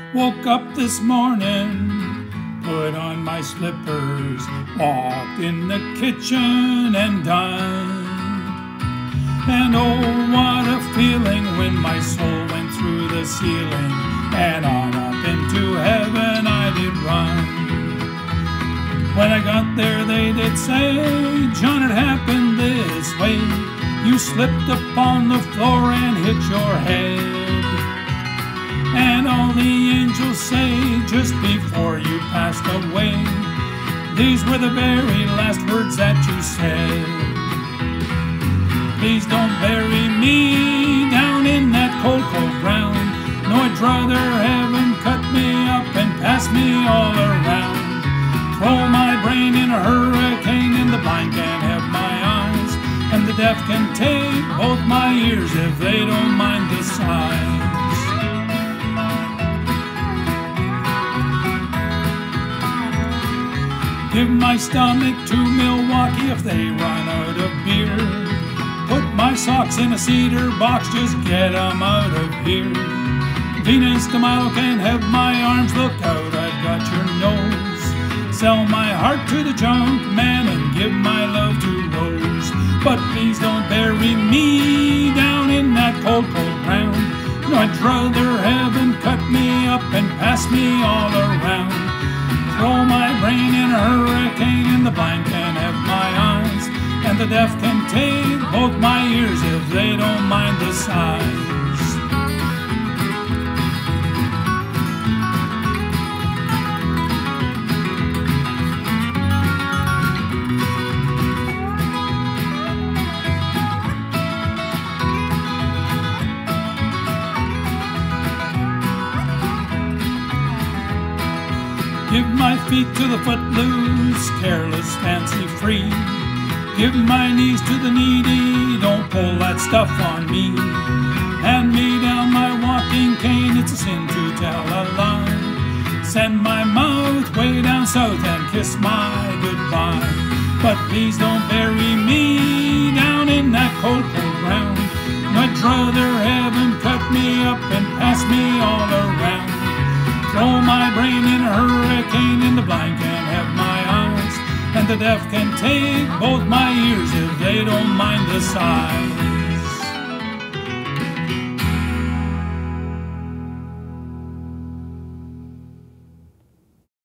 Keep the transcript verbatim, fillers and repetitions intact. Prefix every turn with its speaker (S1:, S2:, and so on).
S1: Woke up this morning, put on my slippers, walked in the kitchen and dined. And oh, what a feeling when my soul went through the ceiling and on up into heaven I did run. When I got there they did say, "John, it happened this way. You slipped upon the floor and hit your head." And all the angels say just before you passed away, these were the very last words that you said. "Please don't bury me down in that cold, cold ground. No, I'd rather heaven cut me up and pass me all around. Throw my brain in a hurricane and the blind can't have my eyes, and the deaf can take both my ears if they don't mind the signs. Give my stomach to Milwaukee if they run out of beer. Put my socks in a cedar box, just get 'em out of here. Venus de Milo can't have my arms, look out, I've got your nose. Sell my heart to the junk man and give my love to Rose. But please don't bury me down in that cold, cold ground. No, I'd rather heaven cut me up and pass me all around. Throw my brain in a hurricane and the blind can have my eyes, and the deaf can take both my ears if they don't mind the size. Give my feet to the footloose, careless, fancy-free. Give my knees to the needy, don't pull that stuff on me. Hand me down my walking cane, it's a sin to tell a lie. Send my mouth way down south and kiss my goodbye. But please don't bury me down in that cold, cold ground. I'd rather heaven cut me up and pass me all around. Throw my brain in a hurricane and the blind can't have my eyes, and the deaf can take both my ears if they don't mind the size.